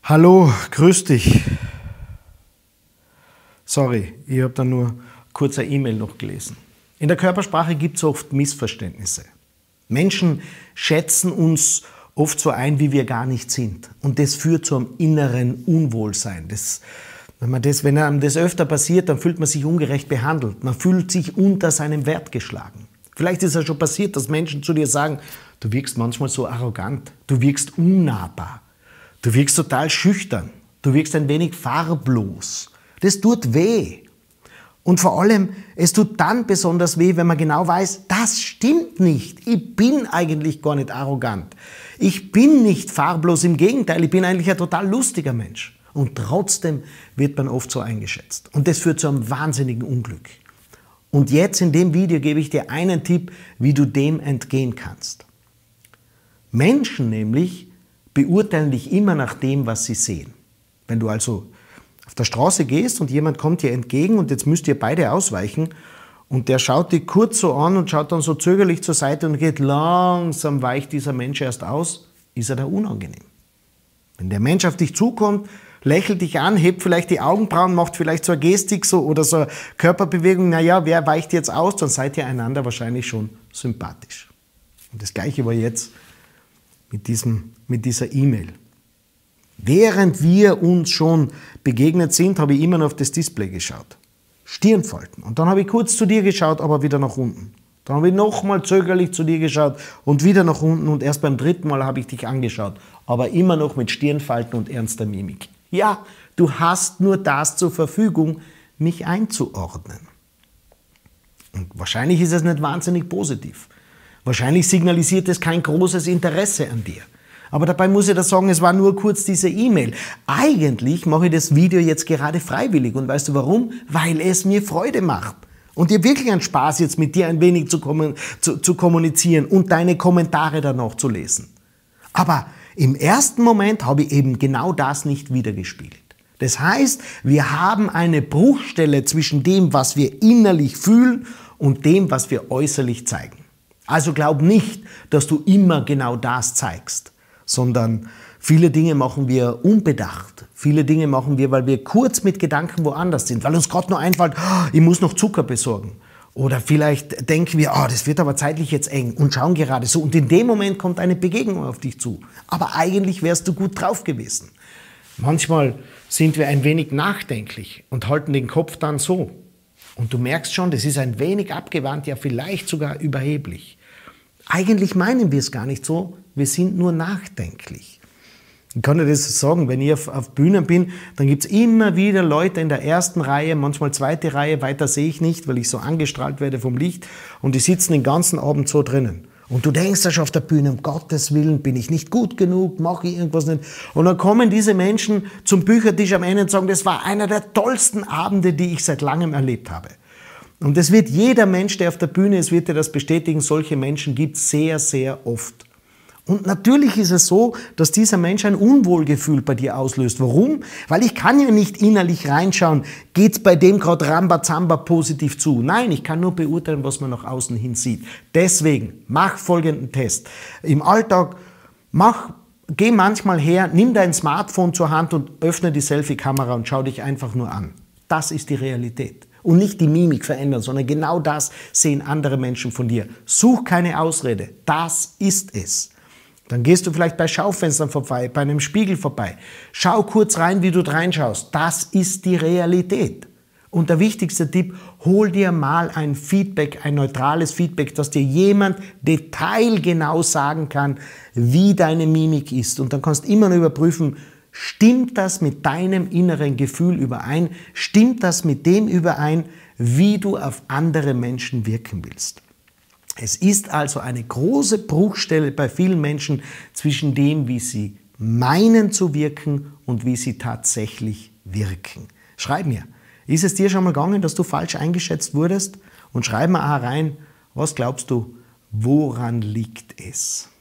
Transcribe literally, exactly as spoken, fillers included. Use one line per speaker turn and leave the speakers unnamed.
Hallo, grüß dich. Sorry, ich habe da nur kurz eine E-Mail noch gelesen. In der Körpersprache gibt es oft Missverständnisse. Menschen schätzen uns oft so ein, wie wir gar nicht sind. Und das führt zu einem inneren Unwohlsein. Das, wenn, man das, wenn einem das öfter passiert, dann fühlt man sich ungerecht behandelt. Man fühlt sich unter seinem Wert geschlagen. Vielleicht ist es schon passiert, dass Menschen zu dir sagen, du wirkst manchmal so arrogant, du wirkst unnahbar, du wirkst total schüchtern, du wirkst ein wenig farblos. Das tut weh. Und vor allem, es tut dann besonders weh, wenn man genau weiß, das stimmt nicht. Ich bin eigentlich gar nicht arrogant. Ich bin nicht farblos, im Gegenteil, ich bin eigentlich ein total lustiger Mensch. Und trotzdem wird man oft so eingeschätzt. Und das führt zu einem wahnsinnigen Unglück. Und jetzt in dem Video gebe ich dir einen Tipp, wie du dem entgehen kannst. Menschen nämlich beurteilen dich immer nach dem, was sie sehen. Wenn du also auf der Straße gehst und jemand kommt dir entgegen und jetzt müsst ihr beide ausweichen und der schaut dich kurz so an und schaut dann so zögerlich zur Seite und geht langsam, weicht dieser Mensch erst aus, ist er da unangenehm. Wenn der Mensch auf dich zukommt, lächelt dich an, hebt vielleicht die Augenbrauen, macht vielleicht so eine Gestik so oder so eine Körperbewegung, naja, wer weicht jetzt aus, dann seid ihr einander wahrscheinlich schon sympathisch. Und das Gleiche war jetzt mit, diesem, mit dieser E-Mail. Während wir uns schon begegnet sind, habe ich immer noch auf das Display geschaut. Stirnfalten. Und dann habe ich kurz zu dir geschaut, aber wieder nach unten. Dann habe ich nochmal zögerlich zu dir geschaut und wieder nach unten und erst beim dritten Mal habe ich dich angeschaut. Aber immer noch mit Stirnfalten und ernster Mimik. Ja, du hast nur das zur Verfügung, mich einzuordnen. Und wahrscheinlich ist es nicht wahnsinnig positiv. Wahrscheinlich signalisiert es kein großes Interesse an dir. Aber dabei muss ich da sagen, es war nur kurz diese E-Mail. Eigentlich mache ich das Video jetzt gerade freiwillig. Und weißt du warum? Weil es mir Freude macht. Und dir wirklich einen Spaß jetzt mit dir ein wenig zu, zu, zu kommunizieren und deine Kommentare dann noch zu lesen. Aber im ersten Moment habe ich eben genau das nicht wiedergespiegelt. Das heißt, wir haben eine Bruchstelle zwischen dem, was wir innerlich fühlen und dem, was wir äußerlich zeigen. Also glaub nicht, dass du immer genau das zeigst, sondern viele Dinge machen wir unbedacht. Viele Dinge machen wir, weil wir kurz mit Gedanken woanders sind, weil uns gerade nur einfällt, oh, ich muss noch Zucker besorgen. Oder vielleicht denken wir, oh, das wird aber zeitlich jetzt eng und schauen gerade so. Und in dem Moment kommt eine Begegnung auf dich zu. Aber eigentlich wärst du gut drauf gewesen. Manchmal sind wir ein wenig nachdenklich und halten den Kopf dann so. Und du merkst schon, das ist ein wenig abgewandt, ja vielleicht sogar überheblich. Eigentlich meinen wir es gar nicht so, wir sind nur nachdenklich. Ich kann dir das sagen, wenn ich auf, auf Bühnen bin, dann gibt es immer wieder Leute in der ersten Reihe, manchmal zweite Reihe, weiter sehe ich nicht, weil ich so angestrahlt werde vom Licht und die sitzen den ganzen Abend so drinnen. Und du denkst ja schon auf der Bühne, um Gottes Willen, bin ich nicht gut genug, mache ich irgendwas nicht. Und dann kommen diese Menschen zum Büchertisch am Ende und sagen, das war einer der tollsten Abende, die ich seit langem erlebt habe. Und das wird jeder Mensch, der auf der Bühne ist, wird dir das bestätigen, solche Menschen gibt es sehr, sehr oft. Und natürlich ist es so, dass dieser Mensch ein Unwohlgefühl bei dir auslöst. Warum? Weil ich kann ja nicht innerlich reinschauen, geht es bei dem gerade Rambazamba positiv zu. Nein, ich kann nur beurteilen, was man nach außen hin sieht. Deswegen, mach folgenden Test. Im Alltag, mach, geh manchmal her, nimm dein Smartphone zur Hand und öffne die Selfie-Kamera und schau dich einfach nur an. Das ist die Realität. Und nicht die Mimik verändern, sondern genau das sehen andere Menschen von dir. Such keine Ausrede, das ist es. Dann gehst du vielleicht bei Schaufenstern vorbei, bei einem Spiegel vorbei. Schau kurz rein, wie du reinschaust. Das ist die Realität. Und der wichtigste Tipp, hol dir mal ein Feedback, ein neutrales Feedback, dass dir jemand detailgenau sagen kann, wie deine Mimik ist. Und dann kannst du immer noch überprüfen, stimmt das mit deinem inneren Gefühl überein? Stimmt das mit dem überein, wie du auf andere Menschen wirken willst? Es ist also eine große Bruchstelle bei vielen Menschen zwischen dem, wie sie meinen zu wirken und wie sie tatsächlich wirken. Schreib mir, ist es dir schon mal gegangen, dass du falsch eingeschätzt wurdest? Und schreib mir auch rein, was glaubst du, woran liegt es?